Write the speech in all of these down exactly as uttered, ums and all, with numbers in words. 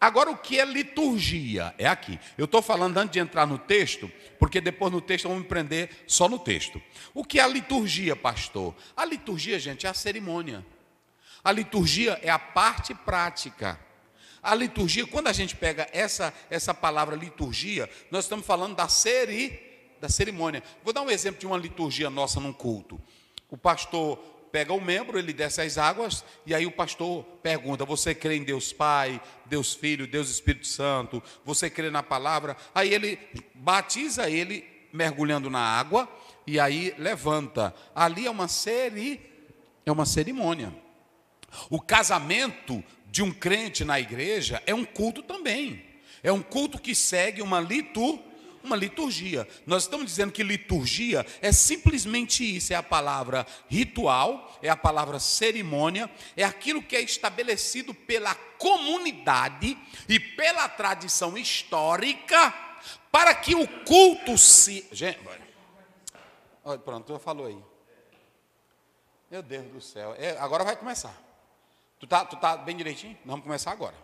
Agora, o que é liturgia? É aqui. Eu estou falando antes de entrar no texto, porque depois no texto eu vou me prender só no texto. O que é a liturgia, pastor? A liturgia, gente, é a cerimônia. A liturgia é a parte prática. A liturgia, quando a gente pega essa, essa palavra liturgia, nós estamos falando da, ceri, da cerimônia. Vou dar um exemplo de uma liturgia nossa num culto. O pastor pega o membro, ele desce as águas, e aí o pastor pergunta: você crê em Deus Pai, Deus Filho, Deus Espírito Santo? Você crê na palavra? Aí ele batiza ele mergulhando na água, e aí levanta. Ali é uma, ceri, é uma cerimônia. O casamento de um crente na igreja é um culto também. É um culto que segue uma liturgia. Uma liturgia. Nós estamos dizendo que liturgia é simplesmente isso, é a palavra ritual, é a palavra cerimônia, é aquilo que é estabelecido pela comunidade e pela tradição histórica para que o culto se... Gente, olha, pronto, já falou aí. Meu Deus do céu, é, agora vai começar. Tu tá, tu tá bem direitinho? Vamos começar agora.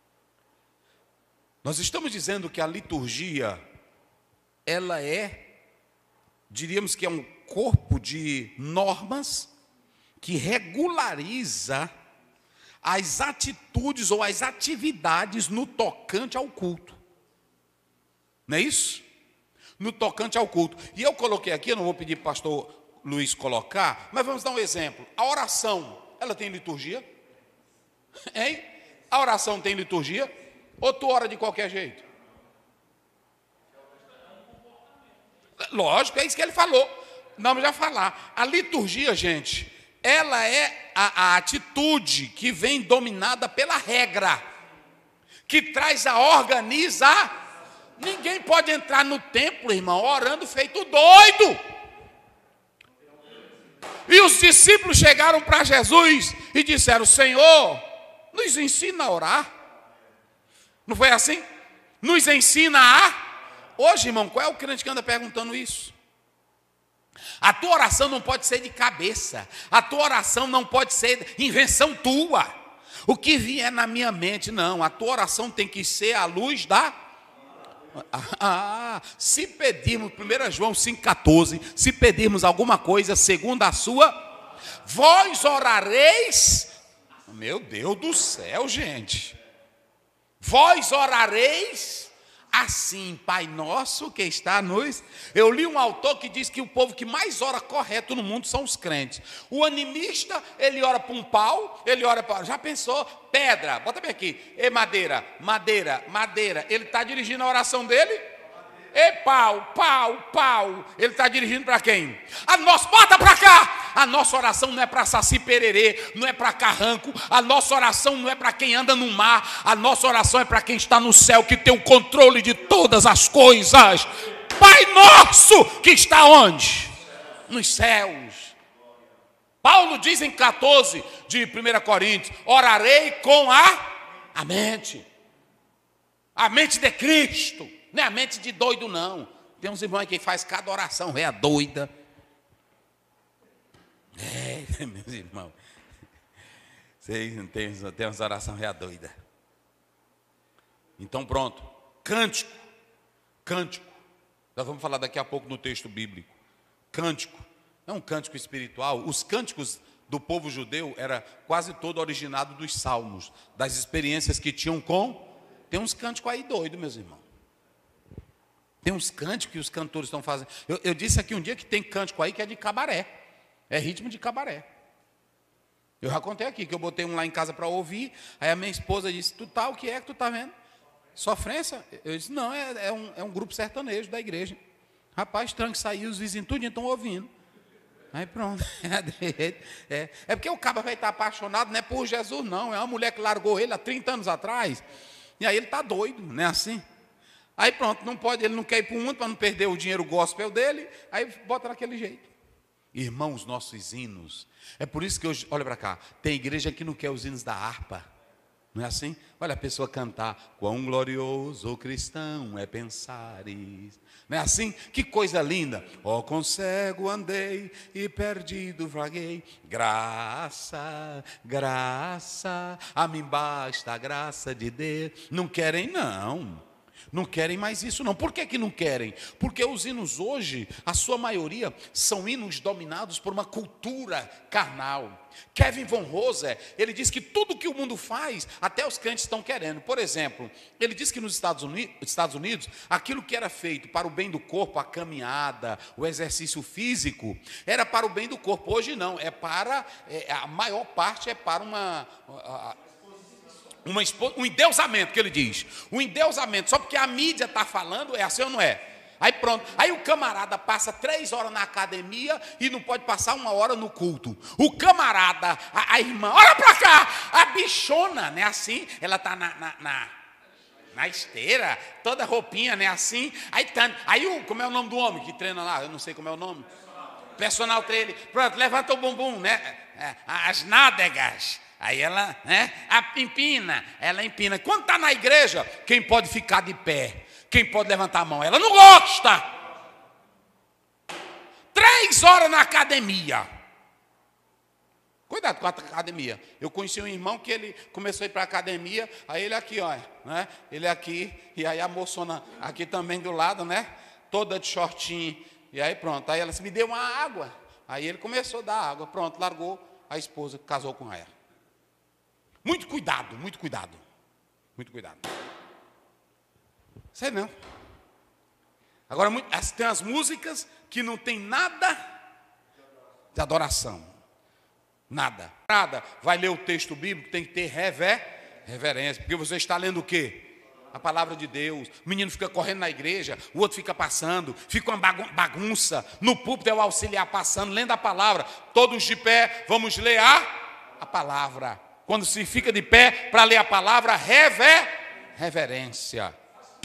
Nós estamos dizendo que a liturgia... ela é, diríamos que é um corpo de normas que regulariza as atitudes ou as atividades no tocante ao culto. Não é isso? No tocante ao culto. E eu coloquei aqui, eu não vou pedir para o pastor Luiz colocar, mas vamos dar um exemplo. A oração, ela tem liturgia? Hein? A oração tem liturgia? Ou tu ora de qualquer jeito? Lógico, é isso que ele falou. Não, mas já falar. A liturgia, gente, ela é a, a atitude que vem dominada pela regra, que traz a organiza. Ninguém pode entrar no templo, irmão, orando feito doido. E os discípulos chegaram para Jesus e disseram: Senhor, nos ensina a orar. Não foi assim? Nos ensina a... Hoje, irmão, qual é o crente que anda perguntando isso? A tua oração não pode ser de cabeça. A tua oração não pode ser invenção tua. O que vier na minha mente, não. A tua oração tem que ser à luz da... Ah, se pedirmos, primeiro João cinco, catorze, se pedirmos alguma coisa segundo a sua, vós orareis... Meu Deus do céu, gente. Vós orareis... assim, Pai nosso que está nos... Eu li um autor que diz que o povo que mais ora correto no mundo são os crentes. O animista, ele ora para um pau, ele ora para... Já pensou? Pedra, bota bem aqui. E madeira, madeira, madeira. Ele está dirigindo a oração dele? E pau, pau, pau. Ele está dirigindo para quem? A nossa, bota para cá. A nossa oração não é para saci pererê, não é para carranco. A nossa oração não é para quem anda no mar. A nossa oração é para quem está no céu, que tem o controle de todas as coisas. Pai nosso, que está onde? Nos céus. Paulo diz em catorze de primeira Coríntios: orarei com a, a mente. A mente de Cristo. Não é a mente de doido, não. Tem uns irmãos que faz cada oração, é a doida. É, meus irmãos. Vocês não tem, tem umas orações é doida. Então pronto. Cântico. Cântico. Nós vamos falar daqui a pouco no texto bíblico. Cântico. É um cântico espiritual. Os cânticos do povo judeu era quase todo originado dos salmos, das experiências que tinham com... Tem uns cânticos aí doidos, meus irmãos. Tem uns cânticos que os cantores estão fazendo. Eu, eu disse aqui um dia que tem cântico aí que é de cabaré. É ritmo de cabaré. Eu já contei aqui que eu botei um lá em casa para ouvir. Aí a minha esposa disse: tu tá, o que é que tu tá vendo? Sofrência? Eu disse: não, é, é, um, é um grupo sertanejo da igreja. Rapaz, estranho que saiu, os vizinhos tudinho estão ouvindo. Aí pronto. É, é porque o cara vai estar apaixonado, não é por Jesus, não. É uma mulher que largou ele há trinta anos atrás. E aí ele está doido, não é assim? Aí pronto, não pode, ele não quer ir para o mundo para não perder o dinheiro gospel dele, aí bota daquele jeito. Irmãos, nossos hinos, é por isso que hoje, olha para cá, tem igreja que não quer os hinos da harpa. Não é assim? Olha a pessoa cantar, quão glorioso cristão é pensares. Não é assim? Que coisa linda. Ó, oh, com cego andei e perdido vaguei. Graça, graça, a mim basta a graça de Deus. Não querem, não. Não querem mais isso, não. Por que que não querem? Porque os hinos hoje, a sua maioria, são hinos dominados por uma cultura carnal. Kevin Von Roser, ele diz que tudo que o mundo faz, até os crentes estão querendo. Por exemplo, ele diz que nos Estados Unidos, Estados Unidos, aquilo que era feito para o bem do corpo, a caminhada, o exercício físico, era para o bem do corpo. Hoje não, é para, é, a maior parte é para uma... A, Uma, um endeusamento, que ele diz. Um endeusamento, só porque a mídia está falando, é assim ou não é? Aí pronto, aí o camarada passa três horas na academia e não pode passar uma hora no culto. O camarada, a, a irmã, olha para cá, a bichona, né, assim, ela está na, na, na, na esteira, toda roupinha, né, assim. Aí, tá, aí o, como é o nome do homem que treina lá? Eu não sei como é o nome. Personal trainer, pronto, levanta o bumbum, né, as nádegas. Aí ela, né, a empina, ela empina. Quando está na igreja, quem pode ficar de pé? Quem pode levantar a mão? Ela não gosta. Três horas na academia. Cuidado com a academia. Eu conheci um irmão que ele começou a ir para a academia, aí ele aqui, olha, né, ele aqui, e aí a moçona aqui também do lado, né, toda de shortinho, e aí pronto. Aí ela disse, me deu uma água. Aí ele começou a dar água, pronto, largou a esposa, casou com ela. Muito cuidado, muito cuidado. Muito cuidado. Sei não. Agora, tem as músicas que não tem nada de adoração. Nada. Nada. Vai ler o texto bíblico, tem que ter rever, reverência. Porque você está lendo o quê? A palavra de Deus. O menino fica correndo na igreja, o outro fica passando, fica uma bagunça. No púlpito é o auxiliar passando, lendo a palavra. Todos de pé, vamos ler a, a palavra. Quando se fica de pé para ler a palavra, rever, reverência.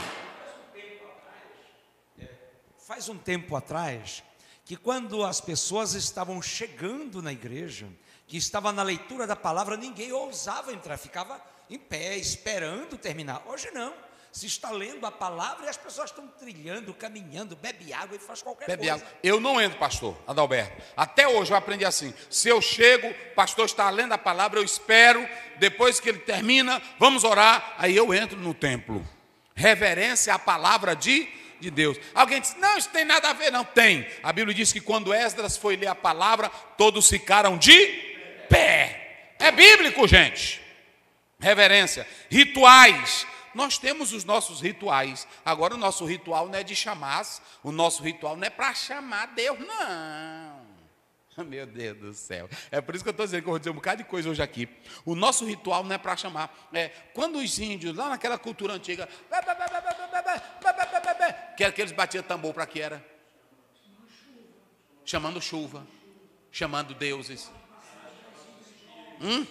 Faz um tempo atrás, que quando as pessoas estavam chegando na igreja, que estava na leitura da palavra, ninguém ousava entrar, ficava em pé, esperando terminar. Hoje não. Se está lendo a palavra e as pessoas estão trilhando, caminhando, bebe água e faz qualquer bebe coisa. Água. Eu não entro, pastor Adalberto. Até hoje eu aprendi assim. Se eu chego, o pastor está lendo a palavra, eu espero, depois que ele termina, vamos orar, aí eu entro no templo. Reverência à palavra de, de Deus. Alguém diz, não, isso tem nada a ver. Não, tem. A Bíblia diz que quando Esdras foi ler a palavra, todos ficaram de pé. É bíblico, gente. Reverência. Rituais. Nós temos os nossos rituais. Agora o nosso ritual não é de chamar, o nosso ritual não é para chamar Deus, não. Meu Deus do céu. É por isso que eu estou dizendo que eu vou dizer um bocado de coisa hoje aqui. O nosso ritual não é para chamar. É, quando os índios, lá naquela cultura antiga, que era que eles batiam tambor, para que era? Chamando chuva. Chamando deuses. Hum?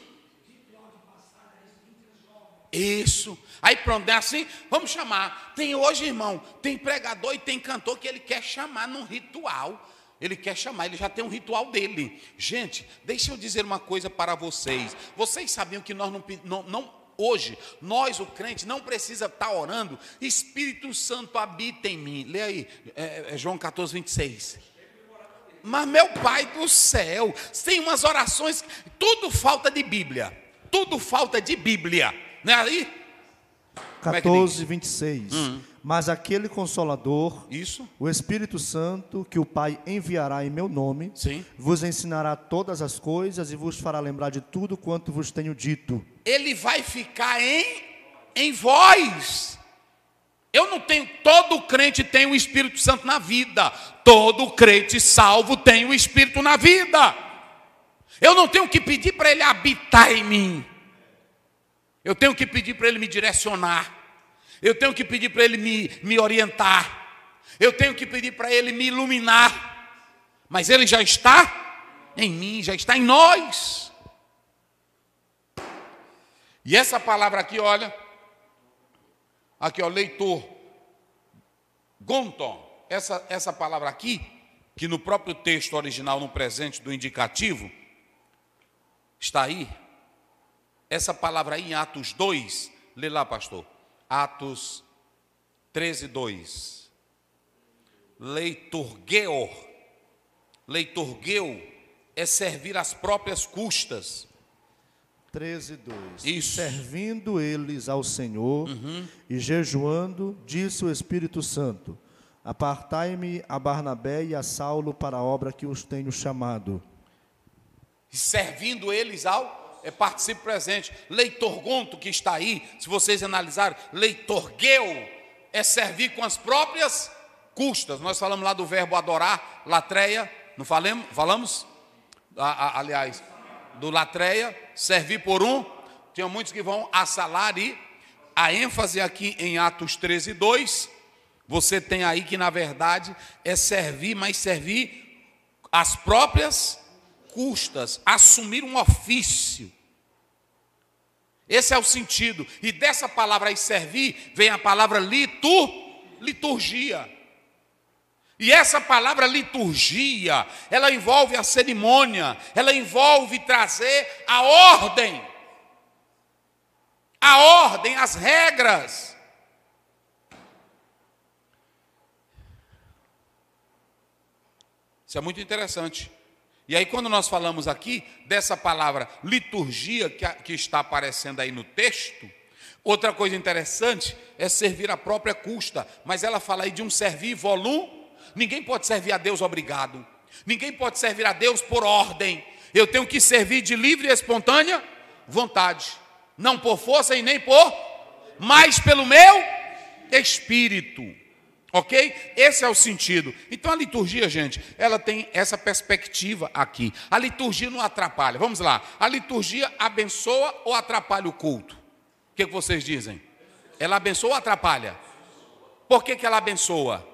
Isso. Aí pronto, é assim, vamos chamar. Tem hoje, irmão, tem pregador e tem cantor que ele quer chamar num ritual. Ele quer chamar, ele já tem um ritual dele. Gente, deixa eu dizer uma coisa para vocês. Vocês sabiam que nós não, não, não hoje, nós, o crente, não precisa estar orando, Espírito Santo habita em mim. Lê aí, é, é João catorze, vinte e seis. Mas meu Pai do céu, tem umas orações, tudo falta de Bíblia. Tudo falta de Bíblia. Não é aí? catorze, vinte e seis. Hum. Mas aquele Consolador, isso, o Espírito Santo, que o Pai enviará em meu nome, sim, vos ensinará todas as coisas e vos fará lembrar de tudo quanto vos tenho dito. Ele vai ficar em, em vós. Eu não tenho, todo crente tem o Espírito Santo na vida. Todo crente salvo tem o Espírito na vida. Eu não tenho que pedir para ele habitar em mim. Eu tenho que pedir para ele me direcionar. Eu tenho que pedir para ele me, me orientar. Eu tenho que pedir para ele me iluminar. Mas ele já está em mim, já está em nós. E essa palavra aqui, olha. Aqui, ó, leitor. Gonton. Essa, essa palavra aqui, que no próprio texto original, no presente do indicativo, está aí. essa palavra aí em Atos dois, lê lá, pastor. Atos treze, dois. Leiturgeo. Leiturgeo é servir às próprias custas. treze, dois. Isso. Servindo eles ao Senhor Uhum. e jejuando, disse o Espírito Santo: apartai-me a Barnabé e a Saulo para a obra que os tenho chamado. Servindo eles ao, é participo presente. Leitorgonto, que está aí, se vocês analisarem, leitorgeu, é servir com as próprias custas. Nós falamos lá do verbo adorar, latreia, não falamos? Falamos? Ah, ah, aliás, do latreia, servir por um. Tinha muitos que vão a salário e a ênfase aqui em Atos treze, dois, você tem aí que na verdade é servir, mas servir as próprias custas, assumir um ofício. Esse é o sentido. E dessa palavra aí servir, vem a palavra litur, liturgia. E essa palavra liturgia, ela envolve a cerimônia, ela envolve trazer a ordem, a ordem, as regras. Isso é muito interessante. E aí quando nós falamos aqui dessa palavra liturgia que, que está aparecendo aí no texto, outra coisa interessante é servir à própria custa, mas ela fala aí de um servir volum. Ninguém pode servir a Deus obrigado. Ninguém pode servir a Deus por ordem. Eu tenho que servir de livre e espontânea vontade. Não por força e nem por, mas pelo meu espírito. Ok? Esse é o sentido. Então a liturgia, gente, ela tem essa perspectiva aqui. A liturgia não atrapalha. Vamos lá. A liturgia abençoa ou atrapalha o culto? O que, que vocês dizem? Ela abençoa ou atrapalha? Por que, que ela abençoa?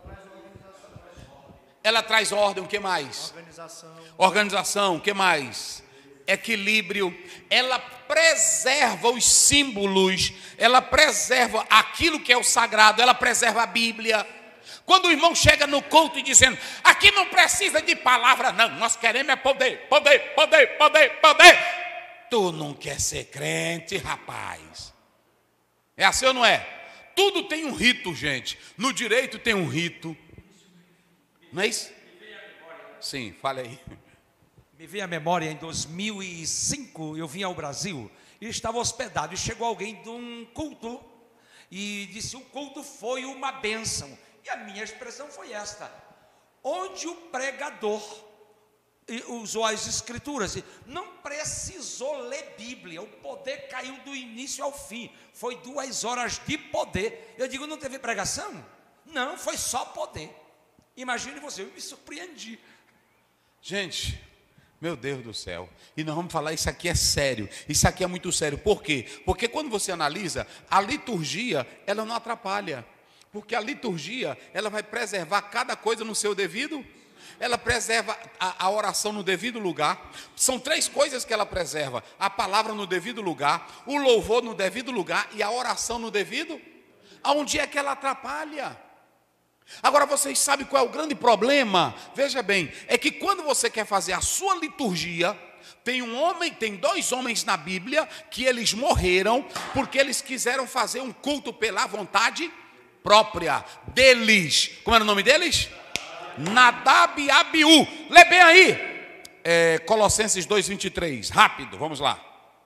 Ela traz ordem, o que mais? Organização. Organização, o que mais? Equilíbrio. Ela preserva os símbolos, ela preserva aquilo que é o sagrado, ela preserva a Bíblia. Quando o irmão chega no culto e dizendo, aqui não precisa de palavra não, nós queremos é poder, poder, poder, poder, poder. Tu não quer ser crente, rapaz. É assim ou não é? Tudo tem um rito, gente. No direito tem um rito. Não é isso? Sim, fale aí. Me veio à memória, em dois mil e cinco, eu vim ao Brasil e estava hospedado. E chegou alguém de um culto e disse, o culto foi uma bênção. E a minha expressão foi esta: onde o pregador usou as escrituras, não precisou ler Bíblia, o poder caiu do início ao fim. Foi duas horas de poder. Eu digo, não teve pregação? Não, foi só poder. Imagine você, eu me surpreendi. Gente, meu Deus do céu. E nós vamos falar, isso aqui é sério. Isso aqui é muito sério. Por quê? Porque quando você analisa, a liturgia, ela não atrapalha. Porque a liturgia, ela vai preservar cada coisa no seu devido. Ela preserva a, a oração no devido lugar. São três coisas que ela preserva: a palavra no devido lugar, o louvor no devido lugar e a oração no devido. Aonde é que ela atrapalha? Agora vocês sabem qual é o grande problema? Veja bem, é que quando você quer fazer a sua liturgia, tem um homem, tem dois homens na Bíblia que eles morreram porque eles quiseram fazer um culto pela vontade própria deles. Como era o nome deles? Nadab e Abiú. Lê bem aí, é, Colossenses dois, vinte e três, rápido, vamos lá.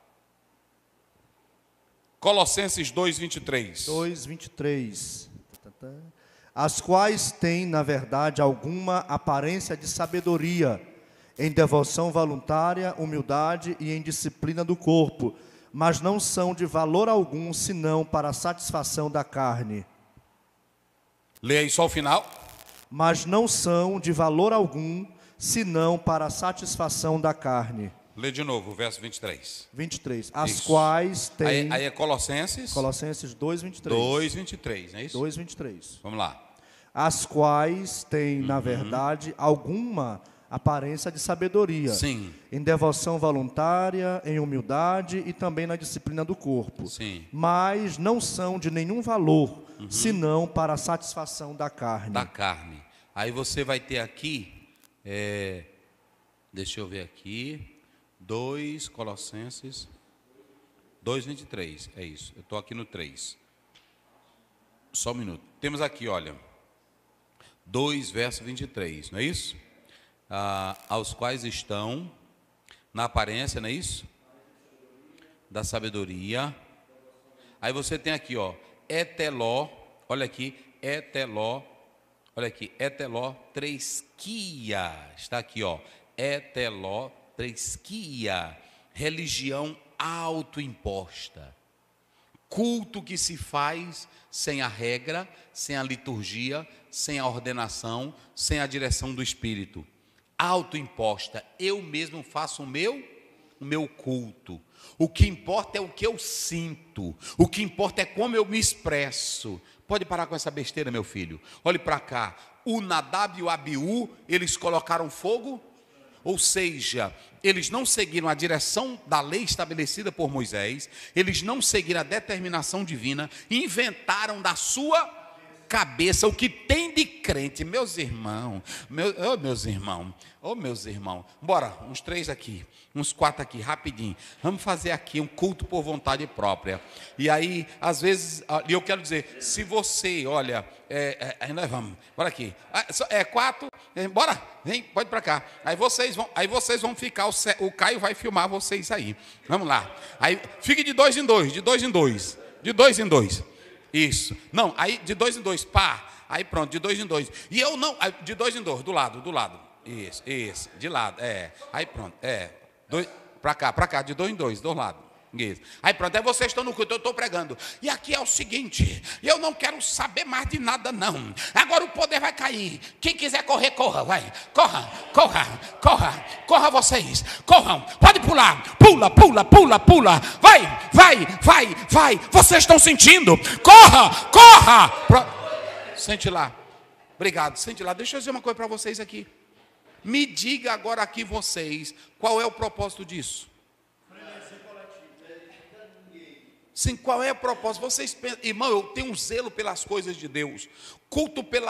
Colossenses dois, vinte e três. dois, vinte e três. As quais têm, na verdade, alguma aparência de sabedoria, em devoção voluntária, humildade e em disciplina do corpo, mas não são de valor algum, senão para a satisfação da carne. Lê aí só o final. Mas não são de valor algum, senão para a satisfação da carne. Lê de novo o verso vinte e três. vinte e três. As Isso. quais têm... Aí, aí é Colossenses Colossenses dois, vinte e três. dois, vinte e três, não é isso? dois, vinte e três. Vamos lá. As quais têm, na verdade, alguma aparência de sabedoria. Sim. Em devoção voluntária, em humildade e também na disciplina do corpo. Sim. Mas não são de nenhum valor, senão para a satisfação da carne. Da carne. Aí você vai ter aqui, é, deixa eu ver aqui, dois Colossenses, dois, vinte e três, é isso. Eu estou aqui no três. Só um minuto. Temos aqui, olha, dois, verso vinte e três, não é isso? Ah, aos quais estão, na aparência, não é isso? Da sabedoria. Aí você tem aqui, ó, eteló, olha aqui, eteló, olha aqui, eteló, tresquia, está aqui, ó, eteló, tresquia, religião autoimposta, culto que se faz sem a regra, sem a liturgia, sem a ordenação, sem a direção do Espírito, autoimposta, eu mesmo faço o meu, o meu culto, o que importa é o que eu sinto, o que importa é como eu me expresso. Pode parar com essa besteira, meu filho, olhe para cá, o Nadab e o Abiú, eles colocaram fogo, ou seja, eles não seguiram a direção da lei estabelecida por Moisés, eles não seguiram a determinação divina, inventaram da sua cabeça o que tem de crente. Meus irmãos, meu, oh, meus irmãos, oh, meus irmãos, bora, uns três aqui, uns quatro aqui, rapidinho, vamos fazer aqui um culto por vontade própria. E aí, às vezes, e eu quero dizer, se você, olha, é, é, nós vamos, bora aqui, é quatro, é, bora, vem, pode para cá. Aí vocês vão, aí vocês vão ficar, o, o Caio vai filmar vocês aí. Vamos lá. Aí fique de dois em dois, de dois em dois, de dois em dois. Isso. Não, aí de dois em dois, pá. Aí pronto, de dois em dois. E eu não, de dois em dois, do lado, do lado. Isso, isso, de lado, é. Aí pronto, é. Dois, pra cá, pra cá, de dois em dois, do lado. Isso. Aí pronto, aí vocês estão no culto, eu estou pregando. E aqui é o seguinte, eu não quero saber mais de nada não. Agora o poder vai cair. Quem quiser correr, corra, vai. Corra, corra, corra, corra vocês. Corram, pode pular. Pula, pula, pula, pula. Vai, vai, vai, vai. Vocês estão sentindo? Corra, corra. Pro... Sente lá. Obrigado, sente lá. Deixa eu dizer uma coisa para vocês aqui. Me diga agora aqui vocês, qual é o propósito disso? Sim, qual é o propósito? Vocês pensam, irmão, eu tenho um zelo pelas coisas de Deus, culto pela